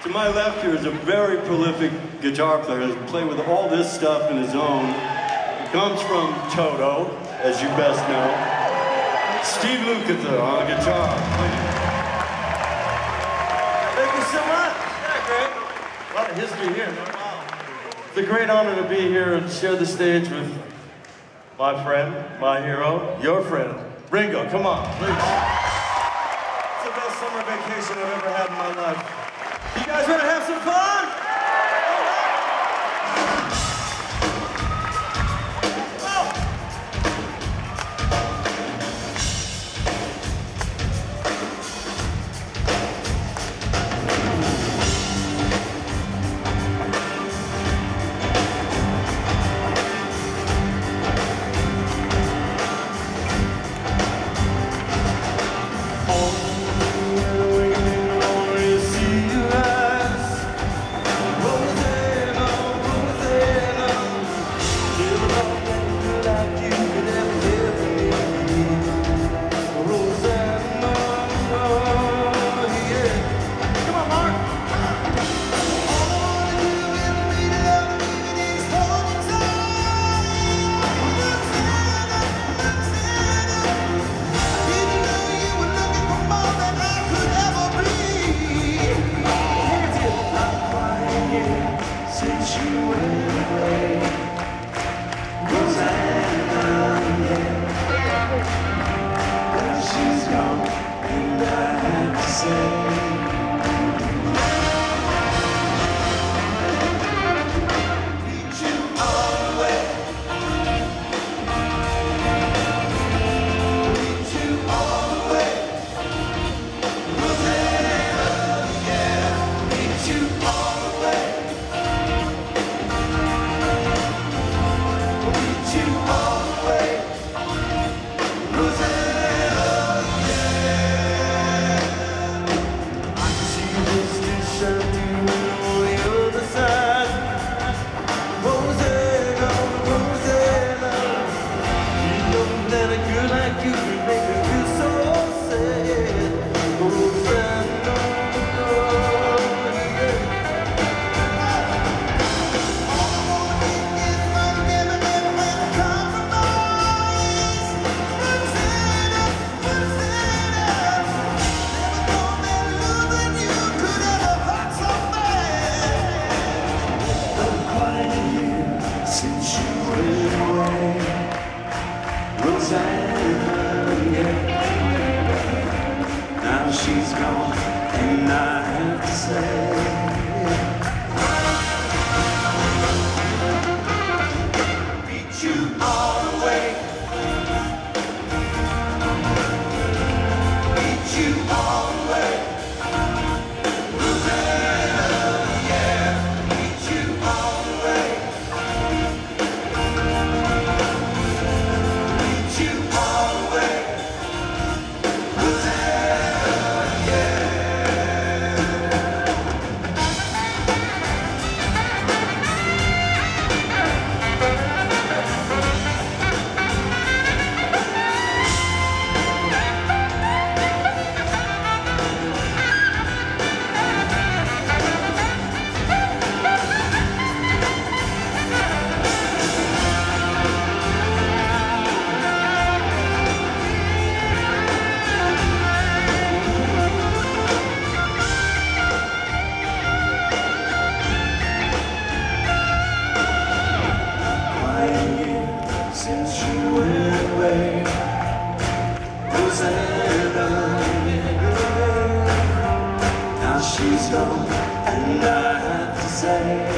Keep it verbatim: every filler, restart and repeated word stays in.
To my left here is a very prolific guitar player who's played with all this stuff in his own. He comes from Toto, as you best know. Steve Lukather on guitar. Thank you so much. Yeah, great. A lot of history here. Wow. It's a great honor to be here and share the stage with my friend, my hero, your friend, Ringo. Come on, please. It's the best summer vacation I've ever had in my life. You guys ready to have some fun? Now she's gone, and I have to say she's gone, and I have to say